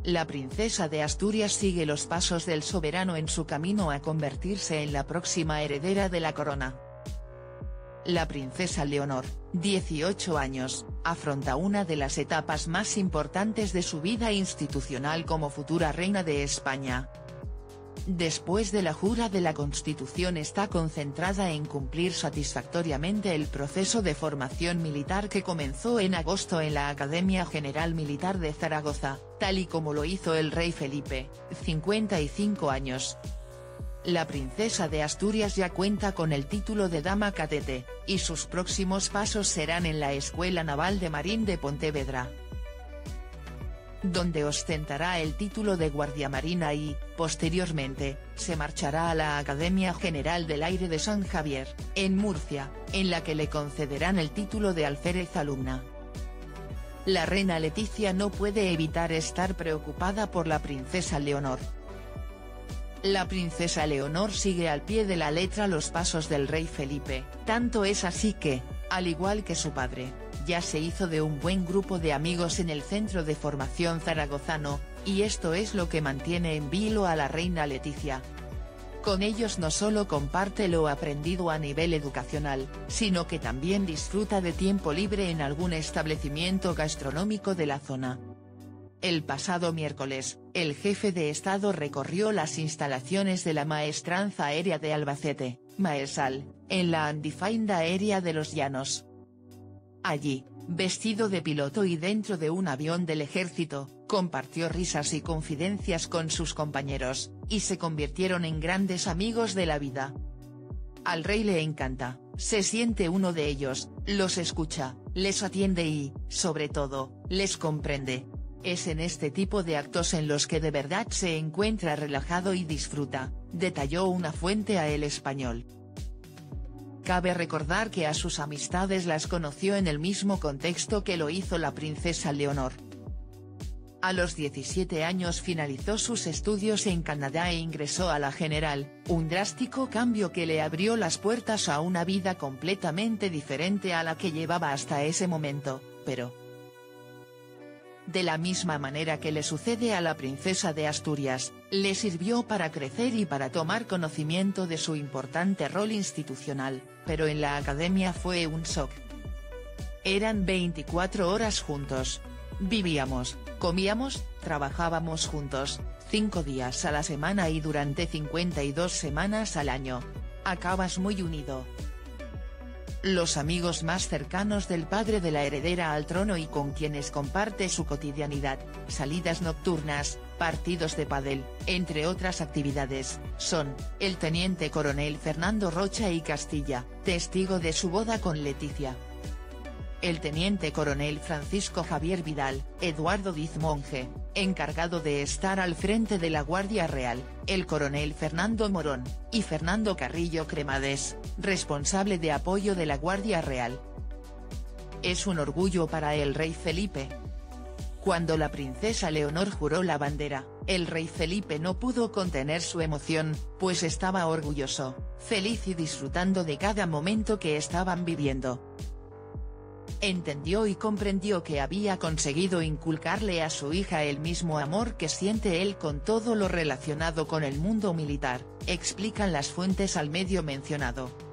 La princesa de Asturias sigue los pasos del soberano en su camino a convertirse en la próxima heredera de la corona. La princesa Leonor, 18 años, afronta una de las etapas más importantes de su vida institucional como futura reina de España. Después de la jura de la Constitución está concentrada en cumplir satisfactoriamente el proceso de formación militar que comenzó en agosto en la Academia General Militar de Zaragoza, tal y como lo hizo el rey Felipe, 55 años. La princesa de Asturias ya cuenta con el título de dama cadete, y sus próximos pasos serán en la Escuela Naval de Marín de Pontevedra, donde ostentará el título de guardiamarina y, posteriormente, se marchará a la Academia General del Aire de San Javier, en Murcia, en la que le concederán el título de alférez alumna. La reina Letizia no puede evitar estar preocupada por la princesa Leonor. La princesa Leonor sigue al pie de la letra los pasos del rey Felipe, tanto es así que, al igual que su padre, ya se hizo de un buen grupo de amigos en el Centro de Formación Zaragozano, y esto es lo que mantiene en vilo a la reina Letizia. Con ellos no solo comparte lo aprendido a nivel educacional, sino que también disfruta de tiempo libre en algún establecimiento gastronómico de la zona. El pasado miércoles, el jefe de Estado recorrió las instalaciones de la Maestranza Aérea de Albacete, Maesal, en la Andifaina Aérea de los Llanos. Allí, vestido de piloto y dentro de un avión del ejército, compartió risas y confidencias con sus compañeros, y se convirtieron en grandes amigos de la vida. Al rey le encanta, se siente uno de ellos, los escucha, les atiende y, sobre todo, les comprende. Es en este tipo de actos en los que de verdad se encuentra relajado y disfruta, detalló una fuente a El Español. Cabe recordar que a sus amistades las conoció en el mismo contexto que lo hizo la princesa Leonor. A los 17 años finalizó sus estudios en Canadá e ingresó a la General, un drástico cambio que le abrió las puertas a una vida completamente diferente a la que llevaba hasta ese momento, pero de la misma manera que le sucede a la princesa de Asturias, le sirvió para crecer y para tomar conocimiento de su importante rol institucional, pero en la academia fue un shock. Eran 24 horas juntos. Vivíamos, comíamos, trabajábamos juntos, 5 días a la semana y durante 52 semanas al año. Acabas muy unido. Los amigos más cercanos del padre de la heredera al trono y con quienes comparte su cotidianidad, salidas nocturnas, partidos de pádel, entre otras actividades, son, el teniente coronel Fernando Rocha y Castilla, testigo de su boda con Letizia. El teniente coronel Francisco Javier Vidal, Eduardo Diz Monge, encargado de estar al frente de la Guardia Real, el coronel Fernando Morón, y Fernando Carrillo Cremades, responsable de apoyo de la Guardia Real. Es un orgullo para el rey Felipe. Cuando la princesa Leonor juró la bandera, el rey Felipe no pudo contener su emoción, pues estaba orgulloso, feliz y disfrutando de cada momento que estaban viviendo. Entendió y comprendió que había conseguido inculcarle a su hija el mismo amor que siente él con todo lo relacionado con el mundo militar, explican las fuentes al medio mencionado.